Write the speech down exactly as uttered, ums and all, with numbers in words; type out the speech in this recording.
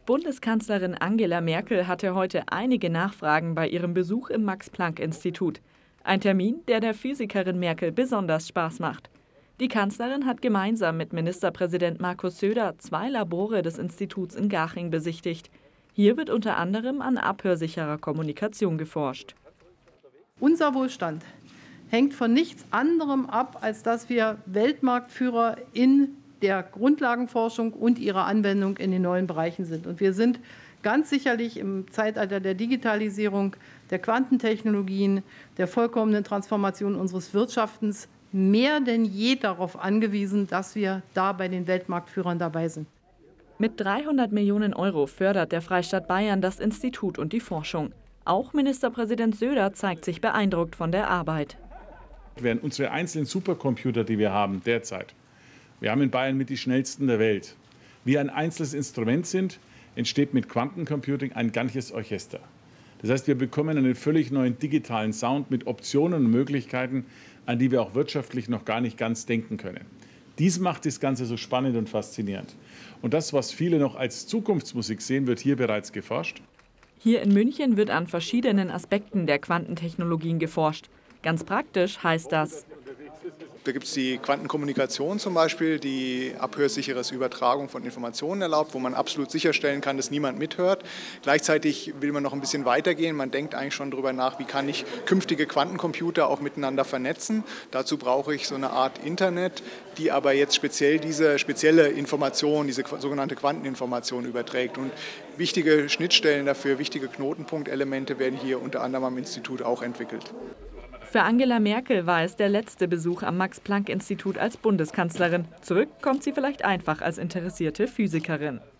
Bundeskanzlerin Angela Merkel hatte heute einige Nachfragen bei ihrem Besuch im Max-Planck-Institut. Ein Termin, der der Physikerin Merkel besonders Spaß macht. Die Kanzlerin hat gemeinsam mit Ministerpräsident Markus Söder zwei Labore des Instituts in Garching besichtigt. Hier wird unter anderem an abhörsicherer Kommunikation geforscht. Unser Wohlstand hängt von nichts anderem ab, als dass wir Weltmarktführer in der Grundlagenforschung und ihrer Anwendung in den neuen Bereichen sind. Und wir sind ganz sicherlich im Zeitalter der Digitalisierung, der Quantentechnologien, der vollkommenen Transformation unseres Wirtschaftens mehr denn je darauf angewiesen, dass wir da bei den Weltmarktführern dabei sind. Mit dreihundert Millionen Euro fördert der Freistaat Bayern das Institut und die Forschung. Auch Ministerpräsident Söder zeigt sich beeindruckt von der Arbeit. Während unsere einzelnen Supercomputer, die wir haben derzeit, wir haben in Bayern mit die schnellsten der Welt, wie ein einzelnes Instrument sind, entsteht mit Quantencomputing ein ganzes Orchester. Das heißt, wir bekommen einen völlig neuen digitalen Sound mit Optionen und Möglichkeiten, an die wir auch wirtschaftlich noch gar nicht ganz denken können. Dies macht das Ganze so spannend und faszinierend. Und das, was viele noch als Zukunftsmusik sehen, wird hier bereits geforscht. Hier in München wird an verschiedenen Aspekten der Quantentechnologien geforscht. Ganz praktisch heißt das: Da gibt es die Quantenkommunikation zum Beispiel, die abhörsicheres Übertragung von Informationen erlaubt, wo man absolut sicherstellen kann, dass niemand mithört. Gleichzeitig will man noch ein bisschen weitergehen. Man denkt eigentlich schon darüber nach, wie kann ich künftige Quantencomputer auch miteinander vernetzen. Dazu brauche ich so eine Art Internet, die aber jetzt speziell diese spezielle Information, diese sogenannte Quanteninformation überträgt. Und wichtige Schnittstellen dafür, wichtige Knotenpunktelemente werden hier unter anderem am Institut auch entwickelt. Für Angela Merkel war es der letzte Besuch am Max-Planck-Institut als Bundeskanzlerin. Zurück kommt sie vielleicht einfach als interessierte Physikerin.